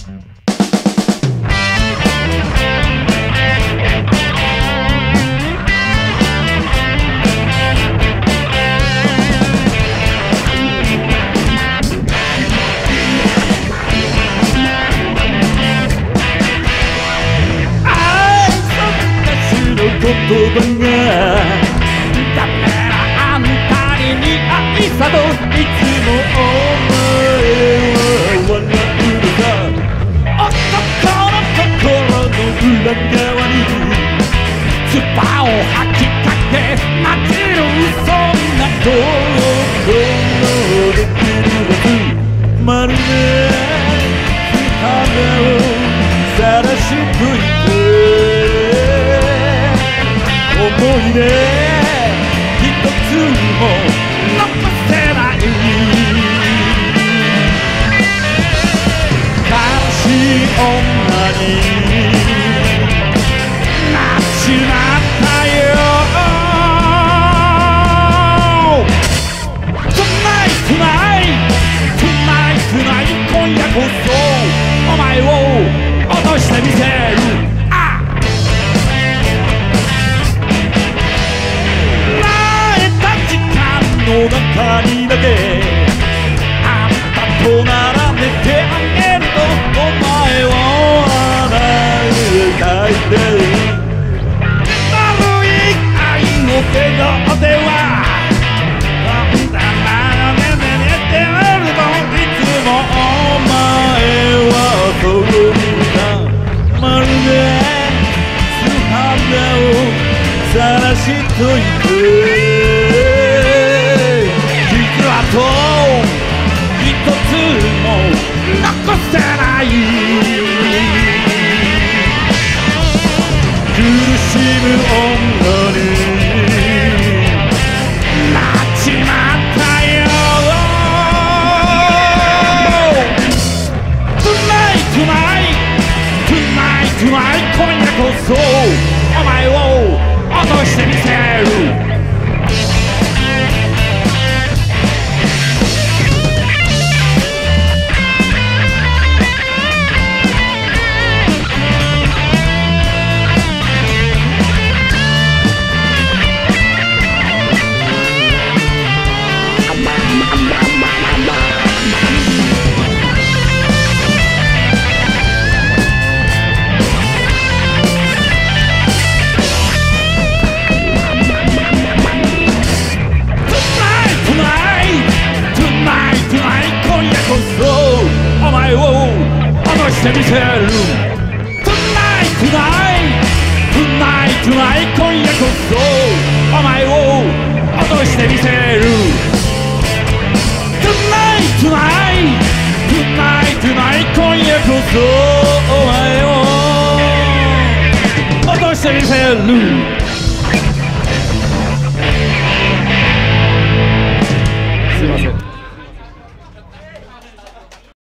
言葉がだからあんたに似合いさといつもお前は笑うのか。男の心の裏側に唾を吐きかけ混じるそんなところでくるはず、まるで肌を晒しといて思い出一つも残せない。悲しい女になっちまったよ。 Tonight 今夜こそお前を落としてみせる。の中にだけあんたと並べてあげるとお前を洗うたいで悪い愛の手の手はあんたがねねねってるといつもお前はそうだ。まるで素肌を晒しといて一つも残せない。苦しむ女になっちまったよ。 Tonight 今夜こそお前を落としてみせる。お前を落としてみせる。 Tonight 今夜こそお前を落としてみせる。 Tonight 今夜こそお前を落としてみせる。